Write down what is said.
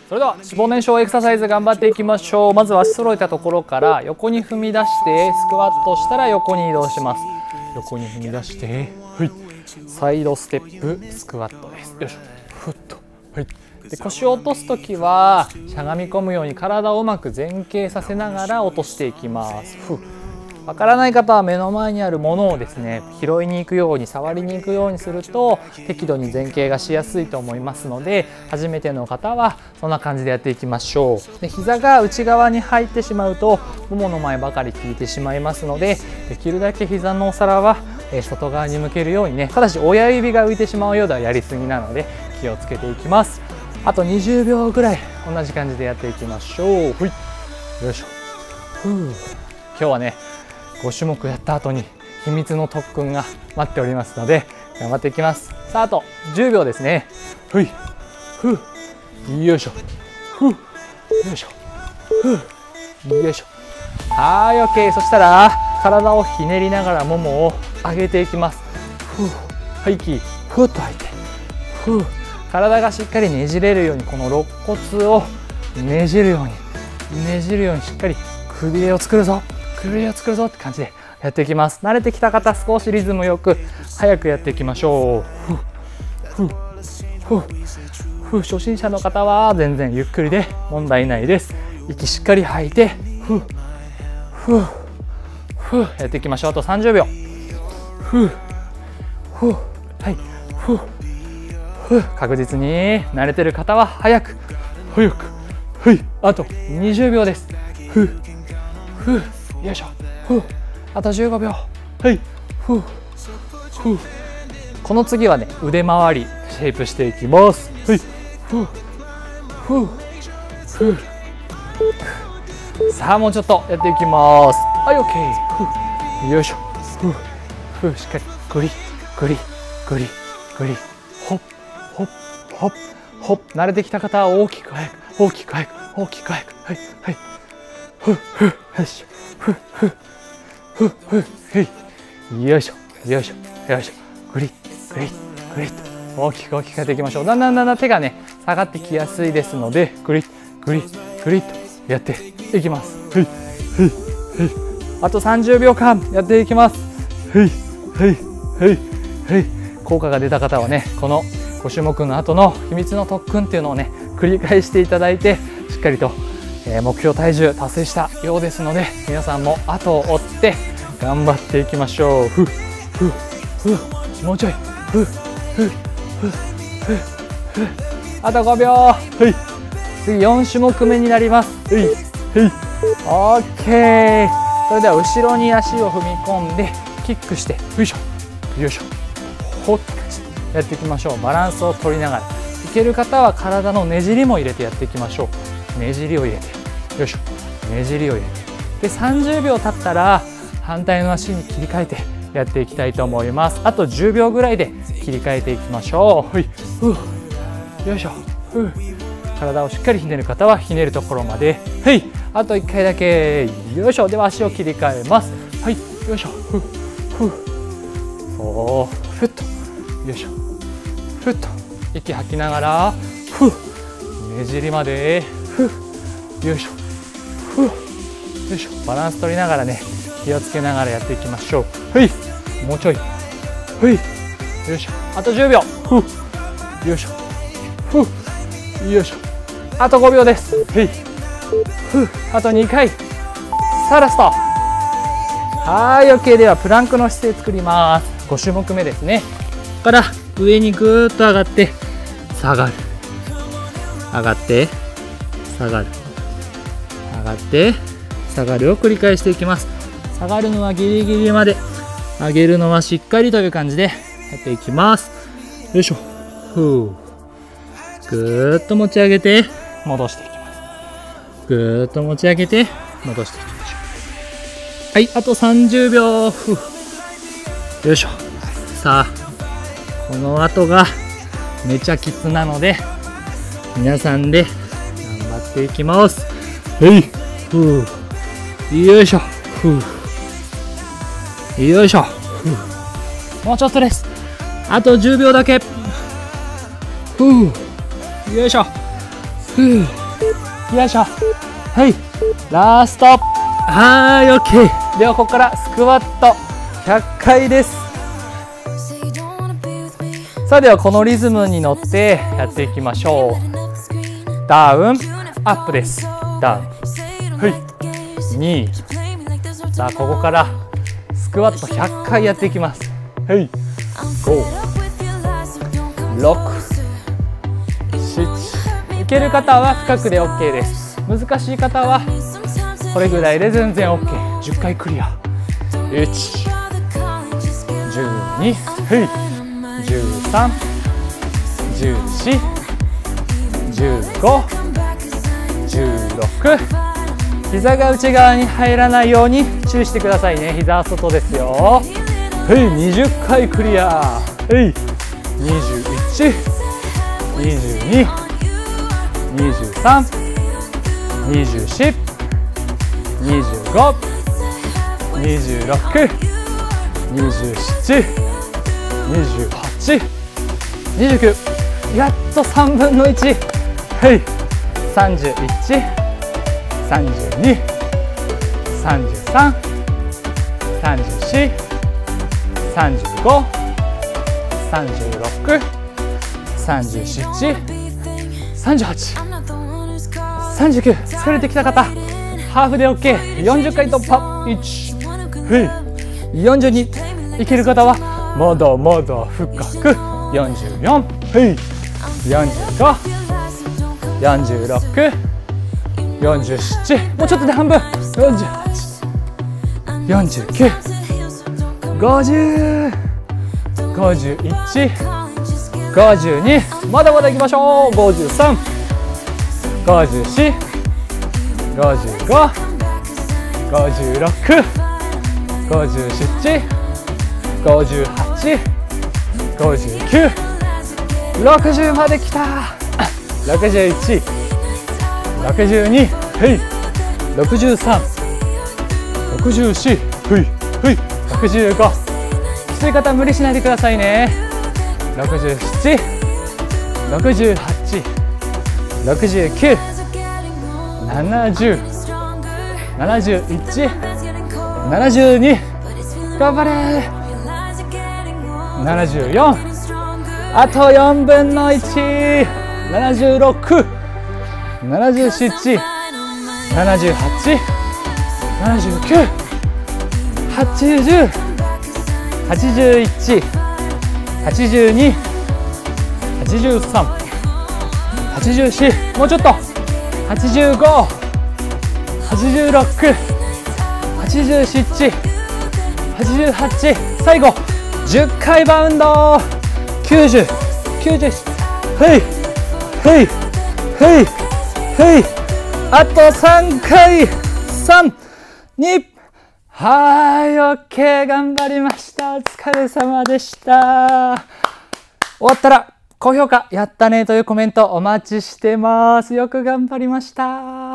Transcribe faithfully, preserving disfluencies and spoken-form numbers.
それでは脂肪燃焼エクササイズ頑張っていきましょう。まずは足揃えたところから横に踏み出してスクワットしたら横に移動します。横に踏み出して、はい、サイドステップスクワットです。よいしょ、ふっと、はい。で腰を落とすときはしゃがみ込むように体をうまく前傾させながら落としていきます。ふわからない方は目の前にあるものをですね拾いに行くように触りに行くようにすると適度に前傾がしやすいと思いますので、初めての方はそんな感じでやっていきましょう。で膝が内側に入ってしまうとももの前ばかり効いてしまいますので、できるだけ膝のお皿は外側に向けるようにね、ただし親指が浮いてしまうようではやりすぎなので気をつけていきます。あとにじゅうびょうぐらい同じ感じでやっていきましょう。ほい、よいしょ。ふう、今日はねご種目やった後に秘密の特訓が待っておりますので頑張っていきます。さあ、あとじゅうびょうですね。ふい、ふう、よいしょ、ふう、よいしょ、ふう、よいしょ。はい、 OK。 そしたら体をひねりながらももを上げていきます。ふう、はい、息ふっと吐いて、ふう、体がしっかりねじれるように、この肋骨をねじるようにねじるようにしっかりくびれを作るぞ、くびれを作るぞって感じでやっていきます。慣れてきた方、少しリズムよく早くやっていきましょう。ふうふうふう、初心者の方は全然ゆっくりで問題ないです。息しっかり吐いて、ふうふうふうやっていきましょう。あとさんじゅうびょう。ふうふう、はい、ふうふう、確実に慣れてる方は早く早く、はい、あとにじゅうびょうです。ふうふう、よいしょ、ふう、あとじゅうごびょう、はい、ふうふう。この次はね腕回りシェイプしていきます。はい、ふうふうふう。さあ、もうちょっとやっていきます。はい、 OK。 ふう、よいしょ、ふうふう、しっかりグリグリグリグリ、ほっほっほっほっ。慣れてきた方は大きく早く大きく早く大きく早く、はいはい、ふうふう、よし、ふうふうふうふう、はい、よいしょよいしょよいしょ、グリッグリッグリッと大きく大きくやっていきましょう。だんだんだんだん手がね下がってきやすいですので、グリッグリッグリッとやっていきます。はいはいはい、あとさんじゅうびょうかんやっていきます。はいはいはいはい。効果が出た方はねこのご種目の後の秘密の特訓っていうのをね繰り返していただいて、しっかりと目標体重達成したようですので、皆さんも後を追って頑張っていきましょう。ふふふ、もうちょい、ふふふふふ、あとごびょう。はい、次よん種目目になります。はいはい、オッケー。それでは後ろに足を踏み込んでキックして、よいしょよいしょ、ほってやっていきましょう。バランスを取りながら、いける方は体のねじりも入れてやっていきましょう。ねじりを入れて、よいしょ、ねじりを入れて、でさんじゅうびょう経ったら反対の足に切り替えてやっていきたいと思います。あとじゅうびょうぐらいで切り替えていきましょう。はい、ふう、よいしょ、ふう。体をしっかりひねる方はひねるところまで、はい、あといっかいだけ、よいしょ。では足を切り替えます。はい、よいしょ、ふうふう、そうふっと、よいしょ、ふっと息吐きながら、ふう、ねじりまで、ふう、よいしょ、ふう、よいしょ。バランス取りながらね気をつけながらやっていきましょう。はい、もうちょい、はい、よいしょ、あとじゅうびょう、ふう、よいしょ、ふう、よいしょ、あとごびょうです。はい、ふう、あとにかい、さあラスト。はい、 OK。 ではプランクの姿勢作ります。ご種目めですね。ここから上にぐーっと上がって下がる、上がって下がる、上がって下がるを繰り返していきます。下がるのはギリギリまで、上げるのはしっかりという感じでやっていきます。よいしょ、ふう、ぐーっと持ち上げて戻していきます。ぐーっと持ち上げて戻していきましょう。はい、あとさんじゅうびょう。ふう、よいしょ。さあこの後がめちゃきつなので皆さんで頑張っていきます。はい、ふう、よいしょ、ふう、よいしょ、ふう、もうちょっとです。あとじゅうびょうだけ。ふう、よいしょ、ふう。 よいしょ。はい、ラスト。はい、オッケー。ではここからスクワットひゃっかいです。さあではこのリズムに乗ってやっていきましょう。ダウンアップです。ダウン、はいに、さあここからスクワットひゃっかいやっていきます。はい、ご、ろく、なないける方は深くで OK です。難しい方はこれぐらいで全然 OK。 じゅっかいクリア。いち、じゅうに、はい、じゅうさん、じゅうよん、じゅうご、じゅうろく。膝が内側に入らないように注意してくださいね。膝は外ですよ。はい、にじゅっかいクリア。はい、にじゅういち、にじゅうに、にじゅうさん、にじゅうよん、にじゅうご、にじゅうろく、にじゅうなな、にじゅうはち、にじゅうきゅう。やっとさんぶんのいち。はい、さんじゅういち、さんじゅうに、さんじゅうさん、さんじゅうよん、さんじゅうご、さんじゅうろく、さんじゅうなな、さんじゅうはち、さんじゅうきゅう。疲れてきた方ハーフで OK。 よんじゅっかい突破。いち、はい、よんじゅうに。いける方はまだまだ深く。よんじゅうよん、はい、よんじゅうご、よんじゅうろく、よんじゅうなな。もうちょっとで半分。よんじゅうはち、よんじゅうきゅう、ごじゅう、ごじゅういち、ごじゅうに。まだまだいきましょう。ごじゅうさん、ごじゅうよん、ごじゅうご、ごじゅうろく、ごじゅうなな、ごじゅうはち、ごじゅうきゅう、ろくじゅうまできた。ろくじゅういち、ろくじゅうに、はい、ろくじゅうさん、ろくじゅうよん、はいはい、ろくじゅうご。きつい方無理しないでくださいね。ろくじゅうなな、ろくじゅうはち、ろくじゅうきゅう、ななじゅう、ななじゅういち、ななじゅうに。頑張れ。ななじゅうよん、あとよんぶんのいち、ななじゅうろく、ななじゅうなな、ななじゅうはち、ななじゅうきゅう、はちじゅう、はちじゅういち、はちじゅうに、はちじゅうさん、はちじゅうよん。もうちょっと。はちじゅうご、はちじゅうろく、はちじゅうなな、はちじゅうはち。最後じゅっかいバウンド。きゅうじゅう、きゅうじゅう。はいはいはいはい。あとさんかい。さん、に。はい、オッケー。頑張りました。お疲れ様でした。終わったら高評価、やったねというコメントお待ちしてます。よく頑張りました。